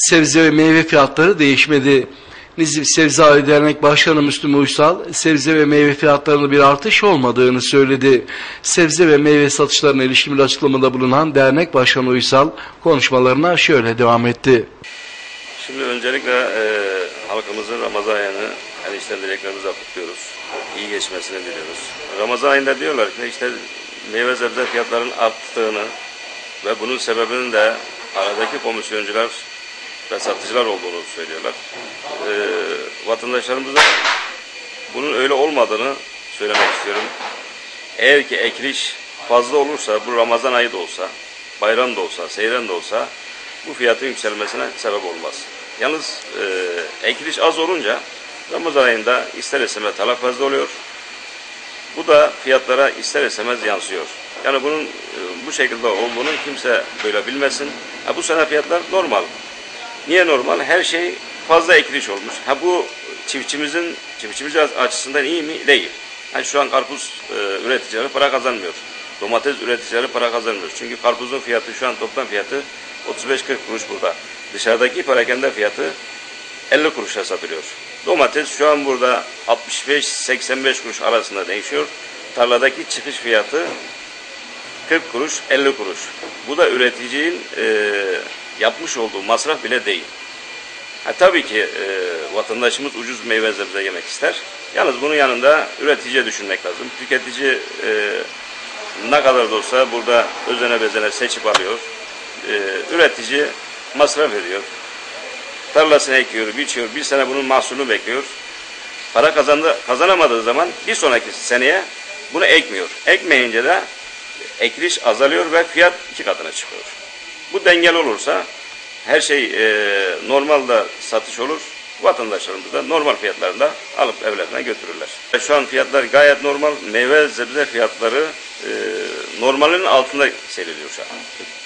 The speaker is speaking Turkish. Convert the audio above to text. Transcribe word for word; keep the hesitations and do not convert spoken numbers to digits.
Sebze ve meyve fiyatları değişmedi. Nizip Sebze Dernek Başkanı Müslüm Uysal, sebze ve meyve fiyatlarında bir artış olmadığını söyledi. Sebze ve meyve satışlarına ilişkin bir açıklamada bulunan Dernek Başkanı Uysal konuşmalarına şöyle devam etti. Şimdi öncelikle e, halkımızın Ramazan ayını en içten dileklerimizle kutluyoruz. İyi geçmesini diliyoruz. Ramazan ayında diyorlar ki işte meyve sebze fiyatlarının arttığını ve bunun sebebinin de aradaki komisyoncular ve satıcılar olduğunu söylüyorlar. E, vatandaşlarımıza bunun öyle olmadığını söylemek istiyorum. Eğer ki ekiliş fazla olursa, bu Ramazan ayı da olsa, bayram da olsa, seyran da olsa bu fiyatın yükselmesine sebep olmaz. Yalnız e, ekiliş az olunca Ramazan ayında ister istemez talep fazla oluyor. Bu da fiyatlara ister istemez yansıyor. Yani bunun e, bu şekilde olduğunu kimse böyle bilmesin. Ha, bu sene fiyatlar normal. Niye normal? Her şey fazla ekiliş olmuş. Ha, bu çiftçimizin çiftçimiz açısından iyi mi? Değil. Yani şu an karpuz e, üreticileri para kazanmıyor. Domates üreticileri para kazanmıyor. Çünkü karpuzun fiyatı şu an toplam fiyatı otuz beş kırk kuruş burada. Dışarıdaki perakende fiyatı elli kuruşa satılıyor. Domates şu an burada altmış beş seksen beş kuruş arasında değişiyor. Tarladaki çıkış fiyatı kırk kuruş elli kuruş. Bu da üreticinin e, yapmış olduğu masraf bile değil. Ha, tabii ki e, vatandaşımız ucuz meyve sebze yemek ister. Yalnız bunun yanında üreticiye düşünmek lazım. Tüketici e, ne kadar da olsa burada özene bezene seçip alıyor. E, üretici masraf ediyor. Tarlasını ekiyor, biçiyor. Bir sene bunun mahsulünü bekliyor. Para kazandı, kazanamadığı zaman bir sonraki seneye bunu ekmiyor. Ekmeyince de ekiliş azalıyor ve fiyat iki katına çıkıyor. Bu dengeli olursa her şey e, normalde satış olur. Vatandaşlarımız da normal fiyatlarında alıp evlerine götürürler. Şu an fiyatlar gayet normal. Meyve sebze fiyatları e, normalin altında seyrediyor şu an.